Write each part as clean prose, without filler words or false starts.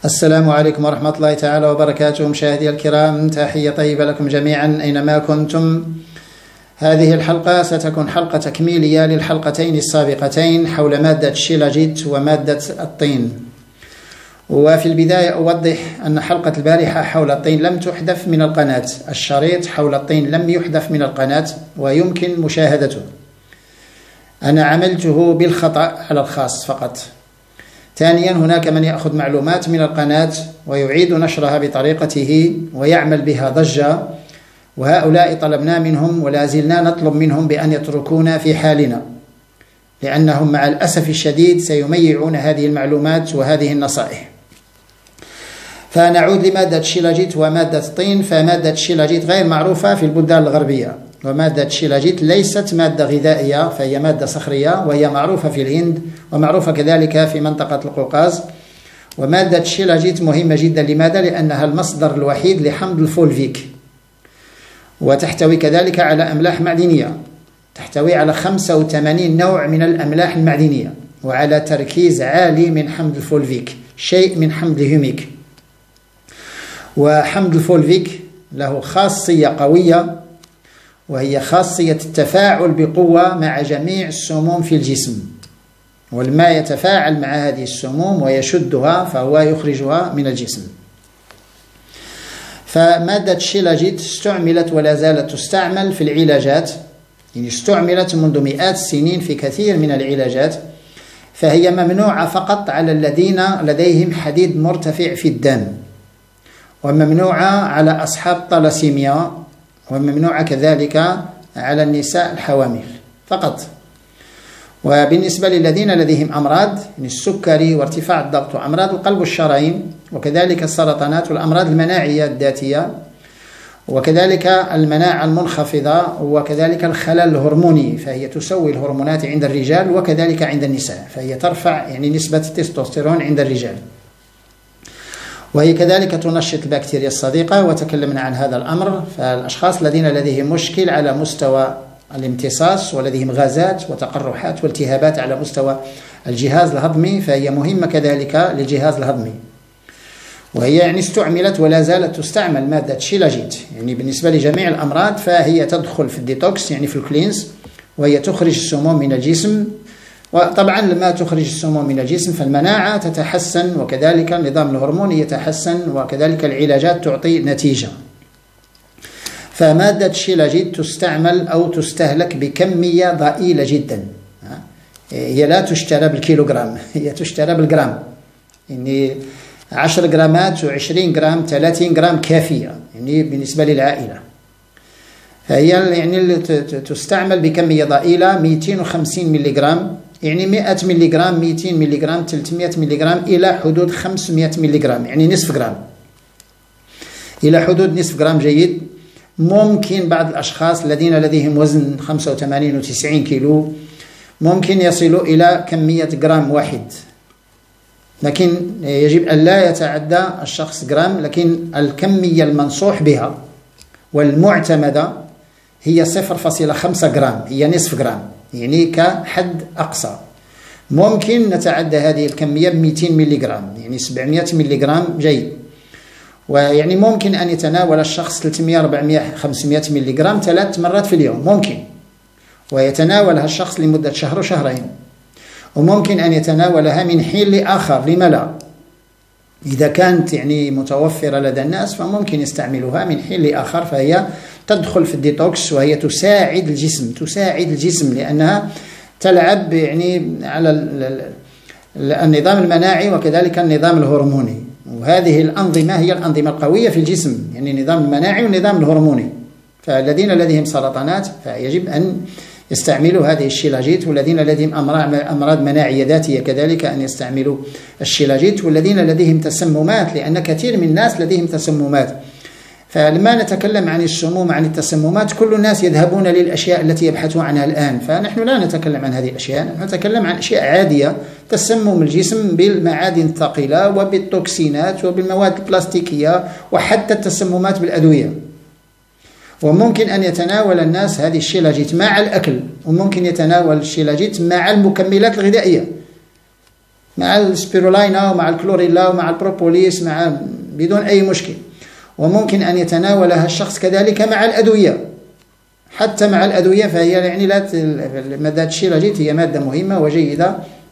السلام عليكم ورحمة الله تعالى وبركاته. مشاهدي الكرام، تحية طيبة لكم جميعا أينما كنتم. هذه الحلقة ستكون حلقة تكميلية للحلقتين السابقتين حول مادة الشيلاجيت ومادة الطين. وفي البداية أوضح أن حلقة البارحة حول الطين لم تحذف من القناة، الشريط حول الطين لم يحذف من القناة ويمكن مشاهدته. أنا عملته بالخطأ على الخاص فقط. ثانيا، هناك من يأخذ معلومات من القناة ويعيد نشرها بطريقته ويعمل بها ضجة، وهؤلاء طلبنا منهم ولا زلنا نطلب منهم بأن يتركونا في حالنا، لأنهم مع الأسف الشديد سيميعون هذه المعلومات وهذه النصائح. فنعود لمادة الشيلاجيت ومادة الطين. فمادة الشيلاجيت غير معروفة في البلدان الغربية، ومادة الشيلاجيت ليست مادة غذائية، فهي مادة صخرية وهي معروفة في الهند ومعروفة كذلك في منطقة القوقاز. ومادة الشيلاجيت مهمة جدا. لماذا؟ لأنها المصدر الوحيد لحمض الفولفيك، وتحتوي كذلك على أملاح معدنية، تحتوي على 85 نوع من الأملاح المعدنية وعلى تركيز عالي من حمض الفولفيك، شيء من حمض الهيوميك. وحمض الفولفيك له خاصية قوية، وهي خاصية التفاعل بقوة مع جميع السموم في الجسم، والماء يتفاعل مع هذه السموم ويشدها فهو يخرجها من الجسم. فمادة الشيلاجيت استعملت ولا زالت تستعمل في العلاجات، يعني استعملت منذ مئات السنين في كثير من العلاجات. فهي ممنوعة فقط على الذين لديهم حديد مرتفع في الدم، وممنوعة على أصحاب طلاسيميا، وممنوعة كذلك على النساء الحوامل فقط. وبالنسبة للذين لديهم أمراض يعني السكري وارتفاع الضغط وأمراض القلب والشرايين، وكذلك السرطانات والأمراض المناعية الذاتية، وكذلك المناعة المنخفضة، وكذلك الخلل الهرموني، فهي تسوي الهرمونات عند الرجال وكذلك عند النساء، فهي ترفع يعني نسبة التستوستيرون عند الرجال. وهي كذلك تنشط البكتيريا الصديقة، وتكلمنا عن هذا الأمر. فالأشخاص الذين لديهم مشكل على مستوى الامتصاص ولديهم غازات وتقرحات والتهابات على مستوى الجهاز الهضمي، فهي مهمة كذلك للجهاز الهضمي. وهي يعني استعملت ولا زالت تستعمل مادة الشيلاجيت يعني بالنسبة لجميع الأمراض. فهي تدخل في الديتوكس يعني في الكلينز، وهي تخرج السموم من الجسم. وطبعا لما تخرج السموم من الجسم فالمناعة تتحسن، وكذلك النظام الهرموني يتحسن، وكذلك العلاجات تعطي نتيجة. فمادة الشيلاجيت تستعمل أو تستهلك بكمية ضئيلة جدا، هي لا تشترى بالكيلوغرام، هي تشترى بالجرام، يعني 10 جرامات و20 جرام 30 جرام كافية يعني بالنسبة للعائلة. فهي يعني تستعمل بكمية ضئيلة 250 ملغرام، يعني 100 ملغرام 200 ملغرام 300 ملغرام إلى حدود 500 ملغرام، يعني نصف جرام إلى حدود نصف جرام جيد. ممكن بعض الأشخاص الذين لديهم وزن 85 و90 كيلو ممكن يصلوا إلى كمية جرام واحد، لكن يجب أن لا يتعدى الشخص جرام. لكن الكمية المنصوح بها والمعتمدة هي 0.5 جرام، هي نصف جرام يعني كحد أقصى. ممكن نتعدى هذه الكمية ب 200 ملغرام، يعني 700 ملغرام جيد. ويعني ممكن أن يتناول الشخص 300 400 500 ملغرام 3 مرات في اليوم ممكن، ويتناولها الشخص لمدة شهر وشهرين، وممكن أن يتناولها من حين لآخر. لما لا؟ إذا كانت يعني متوفرة لدى الناس فممكن يستعملوها من حين لآخر. فهي تدخل في الديتوكس، وهي تساعد الجسم لأنها تلعب يعني على النظام المناعي وكذلك النظام الهرموني. وهذه الأنظمة هي الأنظمة القوية في الجسم، يعني النظام المناعي والنظام الهرموني. فالذين لديهم سرطانات فيجب أن يستعملوا هذه الشيلاجيت، والذين لديهم أمراض مناعية ذاتية كذلك أن يستعملوا الشيلاجيت، والذين لديهم تسممات، لأن كثير من الناس لديهم تسممات. فلما نتكلم عن السموم عن التسممات كل الناس يذهبون للأشياء التي يبحثون عنها الآن، فنحن لا نتكلم عن هذه الأشياء، نتكلم عن أشياء عادية، تسمم الجسم بالمعادن الثقيلة وبالتوكسينات وبالمواد البلاستيكية، وحتى التسممات بالأدوية. وممكن أن يتناول الناس هذه الشيلاجيت مع الأكل، وممكن يتناول الشيلاجيت مع المكملات الغذائية. مع السبيرولاينا ومع الكلوريلا ومع البروبوليس بدون أي مشكل. وممكن أن يتناولها الشخص كذلك مع الأدوية، حتى مع الأدوية، فهي يعني مادة الشيلاجيت هي مادة مهمة وجيدة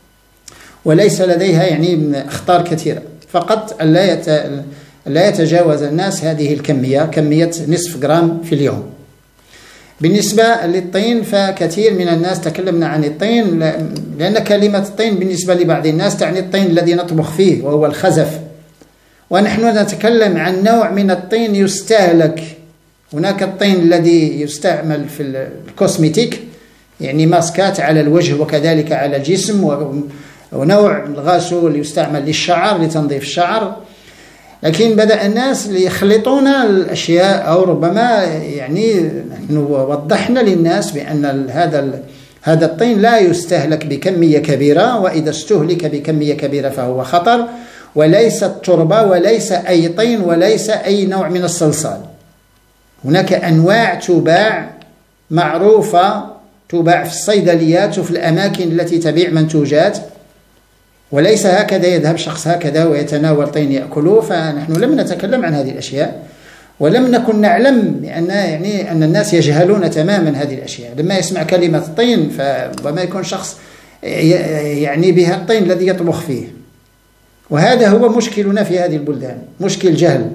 وليس لديها يعني أخطار كثيرة، فقط لا يتجاوز الناس هذه الكمية، كمية نصف جرام في اليوم. بالنسبة للطين فكثير من الناس تكلمنا عن الطين، لأن كلمة الطين بالنسبة لبعض الناس تعني الطين الذي نطبخ فيه وهو الخزف، ونحن نتكلم عن نوع من الطين يستهلك. هناك الطين الذي يستعمل في الكوسميتيك، يعني ماسكات على الوجه وكذلك على الجسم، ونوع الغاسول يستعمل للشعر لتنظيف الشعر. لكن بدأ الناس يخلطون الأشياء، أو ربما يعني نحن وضحنا للناس بأن هذا الطين لا يستهلك بكمية كبيرة، وإذا استهلك بكمية كبيرة فهو خطر، وليس التربة وليس أي طين وليس أي نوع من الصلصال. هناك أنواع تباع معروفة، تباع في الصيدليات وفي الأماكن التي تبيع منتوجات، وليس هكذا يذهب شخص هكذا ويتناول طين يأكله. فنحن لم نتكلم عن هذه الأشياء، ولم نكن نعلم أن الناس يجهلون تماما هذه الأشياء. لما يسمع كلمة الطين فربما يكون شخص يعني بها الطين الذي يطبخ فيه، وهذا هو مشكلنا في هذه البلدان، مشكل جهل.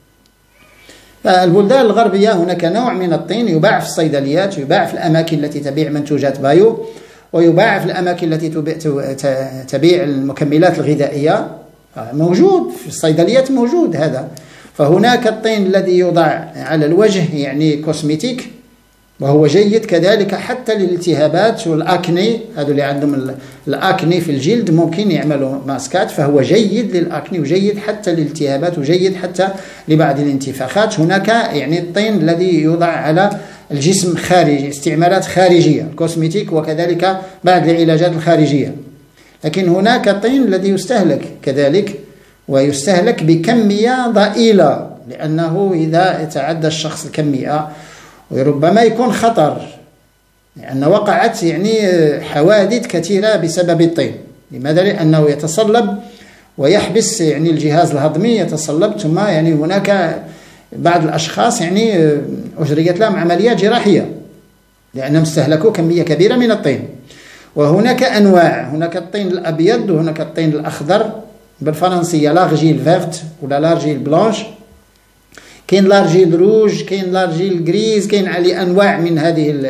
البلدان الغربية هناك نوع من الطين يباع في الصيدليات، يباع في الأماكن التي تبيع منتوجات بايو، ويباع في الأماكن التي تبيع المكملات الغذائية، موجود في الصيدليات، موجود هذا. فهناك الطين الذي يوضع على الوجه يعني كوسميتيك، وهو جيد كذلك حتى للالتهابات والأكني، هذو اللي عندهم الأكني في الجلد ممكن يعملوا ماسكات، فهو جيد للأكني وجيد حتى للالتهابات وجيد حتى لبعض الانتفاخات. هناك يعني الطين الذي يوضع على الجسم خارجي، استعمالات خارجية، كوسميتيك، وكذلك بعض العلاجات الخارجية. لكن هناك الطين الذي يستهلك كذلك، ويستهلك بكمية ضئيلة، لأنه إذا تعدى الشخص الكمية وربما يكون خطر، لأن وقعت يعني حوادث كثيرة بسبب الطين. لماذا؟ لأنه يتصلب ويحبس يعني الجهاز الهضمي، يتصلب، ثم يعني هناك بعض الأشخاص يعني أجريت لهم عمليات جراحية لأنهم استهلكوا كمية كبيرة من الطين. وهناك أنواع، هناك الطين الأبيض وهناك الطين الأخضر، بالفرنسية لارجيل فيرت ولا لارجيل بلانش، كاين لارجيل روج، كاين لارجيل غريز، كاين عليه أنواع من هذه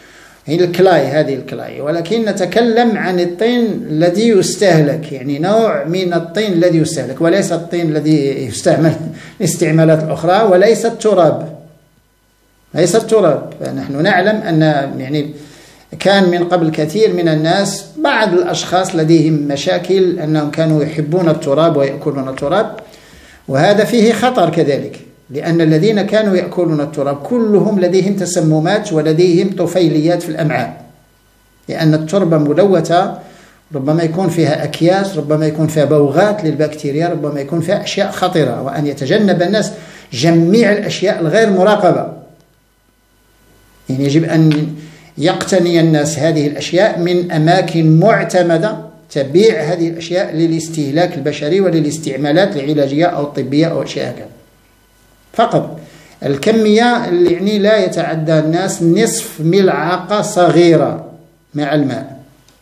الكلاي. ولكن نتكلم عن الطين الذي يستهلك، يعني نوع من الطين الذي يستهلك، وليس الطين الذي يستعمل الاستعمالات الأخرى، وليس التراب، ليس التراب. نحن نعلم أن يعني كان من قبل كثير من الناس، بعض الأشخاص لديهم مشاكل أنهم كانوا يحبون التراب ويأكلون التراب، وهذا فيه خطر كذلك، لأن الذين كانوا يأكلون التراب كلهم لديهم تسممات ولديهم طفيليات في الأمعاء، لأن التربة ملوثة، ربما يكون فيها أكياس، ربما يكون فيها بوغات للبكتيريا، ربما يكون فيها أشياء خطرة، وأن يتجنب الناس جميع الأشياء الغير مراقبة. يعني يجب أن يقتني الناس هذه الأشياء من أماكن معتمدة تبيع هذه الأشياء للاستهلاك البشري وللاستعمالات العلاجية أو الطبية أو أشياء هكذا فقط. الكمية اللي يعني لا يتعدى الناس نصف ملعقة صغيرة مع الماء.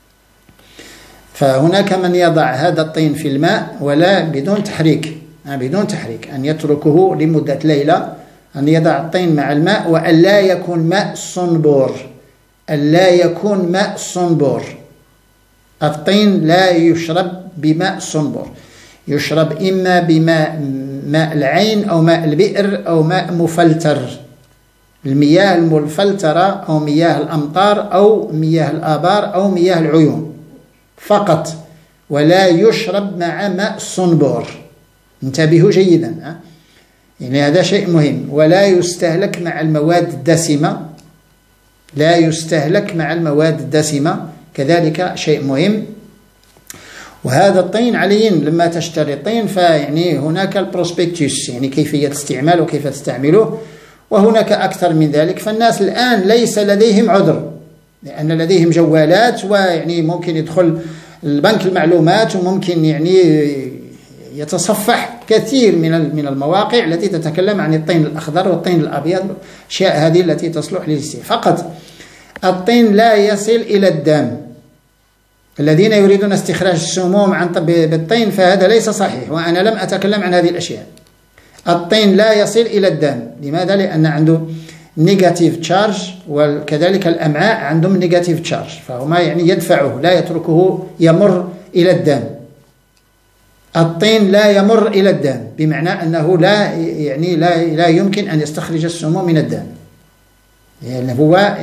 فهناك من يضع هذا الطين في الماء ولا بدون تحريك، أن يتركه لمدة ليلة، أن يضع الطين مع الماء، وأن لا يكون ماء صنبور، ألا يكون ماء صنبور. الطين لا يشرب بماء صنبور، يشرب إما ماء العين أو ماء البئر أو ماء مفلتر، المياه المفلترة أو مياه الأمطار أو مياه الآبار أو مياه العيون فقط، ولا يشرب مع ماء الصنبور. انتبهوا جيدا، يعني هذا شيء مهم. ولا يستهلك مع المواد الدسمة، لا يستهلك مع المواد الدسمة كذلك شيء مهم. وهذا الطين عليا لما تشتري الطين فيعني هناك البروسبكتوس، يعني كيفية استعماله وكيف تستعمله، وهناك أكثر من ذلك. فالناس الآن ليس لديهم عذر، لأن لديهم جوالات، ويعني ممكن يدخل البنك المعلومات، وممكن يعني يتصفح كثير من المواقع التي تتكلم عن الطين الأخضر والطين الأبيض، الأشياء هذه التي تصلح للاستهلاك فقط. الطين لا يصل إلى الدم. الذين يريدون استخراج السموم بالطين فهذا ليس صحيح، وأنا لم أتكلم عن هذه الأشياء. الطين لا يصل إلى الدم. لماذا؟ لأن عنده نيجاتيف تشارج، وكذلك الأمعاء عندهم نيجاتيف تشارج، فهما يعني يدفعه، لا يتركه يمر إلى الدم. الطين لا يمر إلى الدم، بمعنى أنه لا يمكن أن يستخرج السموم من الدم. يعني هو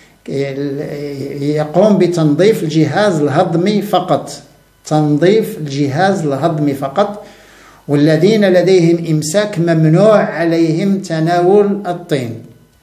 يقوم بتنظيف الجهاز الهضمي فقط، تنظيف الجهاز الهضمي فقط. والذين لديهم إمساك ممنوع عليهم تناول الطين.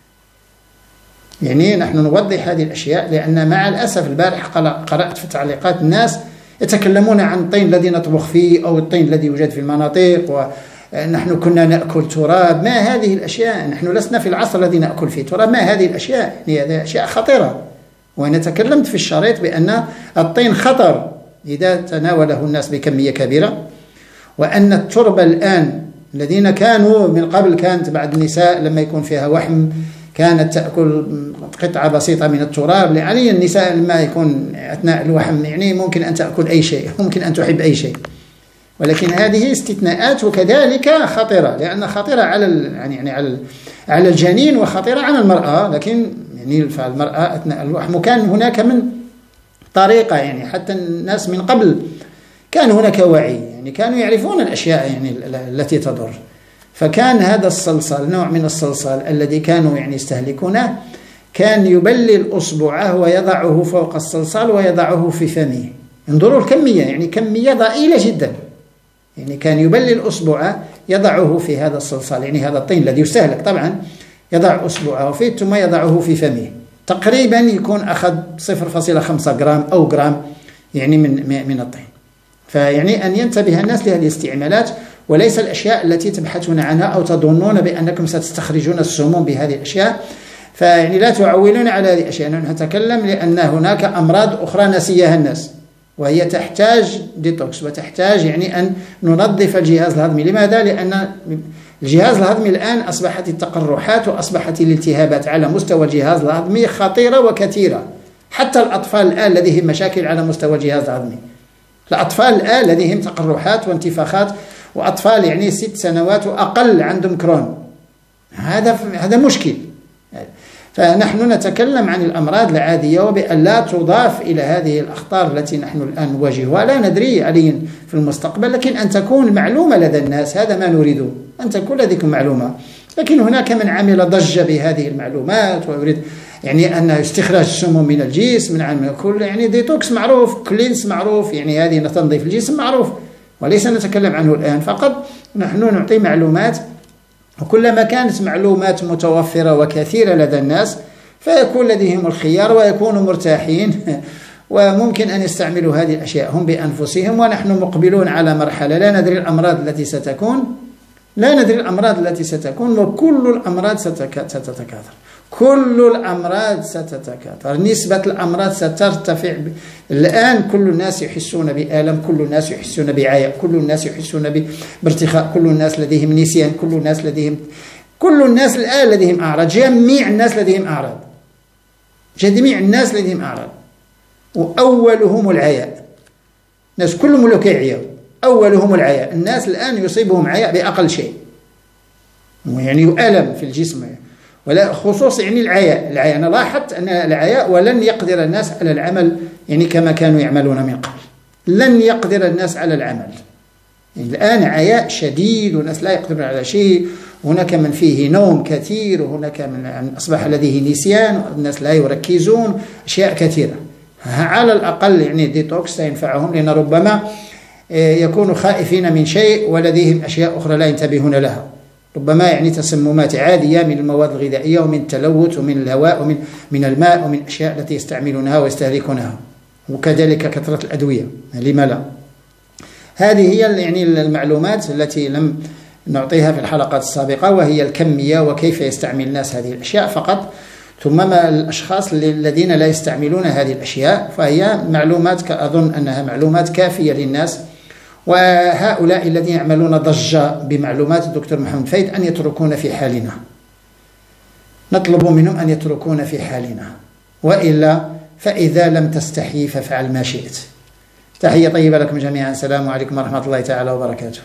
يعني نحن نوضح هذه الأشياء، لأن مع الأسف البارح قرأت في تعليقات الناس يتكلمون عن الطين الذي نطبخ فيه أو الطين الذي يوجد في المناطق، ونحن كنا نأكل تراب. ما هذه الأشياء؟ نحن لسنا في العصر الذي نأكل فيه تراب. ما هذه الأشياء؟ يعني هذه أشياء خطيرة. وأنا تكلمت في الشريط بأن الطين خطر إذا تناوله الناس بكمية كبيرة، وأن التربة الآن الذين كانوا من قبل، كانت بعض النساء لما يكون فيها وحم كانت تأكل قطعة بسيطة من التراب. يعني النساء لما يكون أثناء الوحم يعني ممكن أن تأكل أي شيء، ممكن أن تحب أي شيء، ولكن هذه استثناءات، وكذلك خطيرة، لأن خطيرة على الجنين وخطيرة على المرأة. لكن يعني فالمرأة أثناء الوحم كان هناك من طريقة، يعني حتى الناس من قبل كان هناك وعي، يعني كانوا يعرفون الأشياء يعني التي تضر. فكان هذا الصلصال، نوع من الصلصال الذي كانوا يعني يستهلكونه، كان يبلل أصبعه ويضعه فوق الصلصال ويضعه في فمه. انظروا الكمية، يعني كمية ضئيلة جدا. يعني كان يبلل أصبعه يضعه في هذا الصلصال، يعني هذا الطين الذي يستهلك طبعا، يضع أصبعه فيه ثم يضعه في فمه. تقريبا يكون أخذ 0.5 جرام أو جرام يعني من الطين. فيعني أن ينتبه الناس لهذه الاستعمالات، وليس الأشياء التي تبحثون عنها أو تظنون بأنكم ستستخرجون السموم بهذه الأشياء. فيعني لا تعولون على هذه الأشياء. نحن نتكلم لأن هناك أمراض أخرى نسيها الناس، وهي تحتاج ديتوكس، وتحتاج يعني أن ننظف الجهاز الهضمي. لماذا؟ لأن الجهاز الهضمي الآن أصبحت التقرحات وأصبحت الالتهابات على مستوى الجهاز الهضمي خطيرة وكثيرة. حتى الأطفال الآن لديهم مشاكل على مستوى الجهاز الهضمي. الأطفال الآن لديهم تقرحات وانتفاخات، وأطفال يعني 6 سنوات وأقل عندهم كرون. هذا مشكل. فنحن نتكلم عن الأمراض العادية، وبأن لا تضاف إلى هذه الأخطار التي نحن الآن نواجهها. لا ندري عليا في المستقبل، لكن أن تكون معلومة لدى الناس، هذا ما نريده، أن تكون لديكم معلومة. لكن هناك من عمل ضجة بهذه المعلومات ويريد يعني أن يستخرج السموم من الجسم، من عمل كل يعني ديتوكس معروف، كلينس معروف، يعني هذه تنظيف الجسم معروف، وليس نتكلم عنه الآن. فقط نحن نعطي معلومات، وكلما كانت معلومات متوفرة وكثيرة لدى الناس فيكون لديهم الخيار ويكونوا مرتاحين وممكن أن يستعملوا هذه الأشياء هم بأنفسهم. ونحن مقبلون على مرحلة لا ندري الأمراض التي ستكون، وكل الأمراض ستتكاثر. كل الأمراض ستتكاثر، نسبة الأمراض سترتفع. الآن كل الناس يحسون بألم، كل الناس يحسون بعياء، كل الناس يحسون بارتخاء، كل الناس لديهم نسيان، كل الناس الآن لديهم أعراض. جميع الناس لديهم أعراض، وأولهم العياء. الناس كلهم ولاو كيعياو، أولهم العياء. الناس الآن يصيبهم عياء بأقل شيء، يعني ألم في الجسم، ولا خصوص يعني العياء. أنا لاحظت أن العياء ولن يقدر الناس على العمل يعني كما كانوا يعملون من قبل. لن يقدر الناس على العمل. يعني الآن عياء شديد، والناس لا يقدرون على شيء. هناك من فيه نوم كثير، وهناك من أصبح لديه نسيان، والناس لا يركزون، أشياء كثيرة. على الأقل يعني الديتوكس سينفعهم، لأن ربما يكونوا خائفين من شيء ولديهم أشياء أخرى لا ينتبهون لها. ربما يعني تسممات عادية من المواد الغذائية، ومن التلوث، ومن الهواء، ومن الماء، ومن الأشياء التي يستعملونها ويستهلكونها، وكذلك كثرة الأدوية. لما لا؟ هذه هي يعني المعلومات التي لم نعطيها في الحلقات السابقة، وهي الكمية وكيف يستعمل الناس هذه الأشياء فقط. ثم ما الأشخاص الذين لا يستعملون هذه الأشياء فهي معلومات أظن أنها معلومات كافية للناس. وهؤلاء الذين يعملون ضجة بمعلومات الدكتور محمد فايد أن يتركون في حالنا، نطلب منهم أن يتركون في حالنا، وإلا فإذا لم تستحي فافعل ما شئت. تحية طيبة لكم جميعا، السلام عليكم ورحمة الله تعالى وبركاته.